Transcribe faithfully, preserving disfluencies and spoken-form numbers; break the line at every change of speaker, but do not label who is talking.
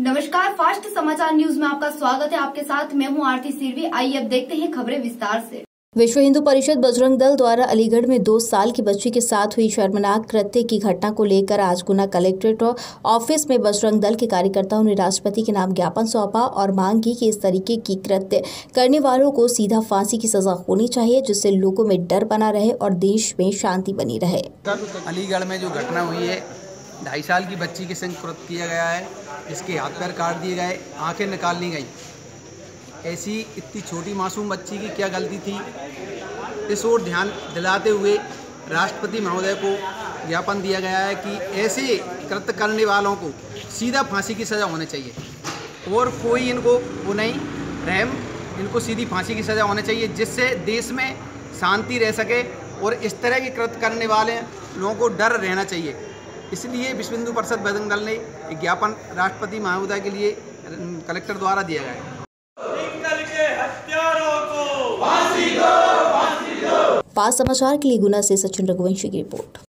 नमस्कार, फास्ट समाचार न्यूज में आपका स्वागत है। आपके साथ मैं हूं आरती सिरवी। आइए अब देखते हैं खबरें विस्तार से।
विश्व हिंदू परिषद बजरंग दल द्वारा अलीगढ़ में दो साल की बच्ची के साथ हुई शर्मनाक कृत्य की घटना को लेकर आज गुना कलेक्ट्रेट ऑफिस में बजरंग दल के कार्यकर्ताओं ने राष्ट्रपति के नाम ज्ञापन सौंपा और मांग की कि इस तरीके की कृत्य करने वालों को सीधा फांसी की सजा होनी चाहिए, जिससे लोगों में डर बना रहे और देश में शांति बनी रहे।
अलीगढ़ में जो घटना हुई है, ढाई साल की बच्ची के संग कृत्य किया गया है, जिसके हाथ पैर काट दिए गए, आंखें निकाल ली गई। ऐसी इतनी छोटी मासूम बच्ची की क्या गलती थी, इस ओर ध्यान दिलाते हुए राष्ट्रपति महोदय को ज्ञापन दिया गया है कि ऐसे कृत्य करने वालों को सीधा फांसी की सज़ा होनी चाहिए और कोई इनको वो नहीं रहम, इनको सीधी फांसी की सज़ा होनी चाहिए, जिससे देश में शांति रह सके और इस तरह के कृत्य करने वाले लोगों को डर रहना चाहिए। इसलिए विश्व हिंदू परिषद बजरंग दल ने एक ज्ञापन राष्ट्रपति महोदय के लिए कलेक्टर द्वारा दिया गया है।
फास्ट समाचार के लिए गुना से सचिन रघुवंशी की रिपोर्ट।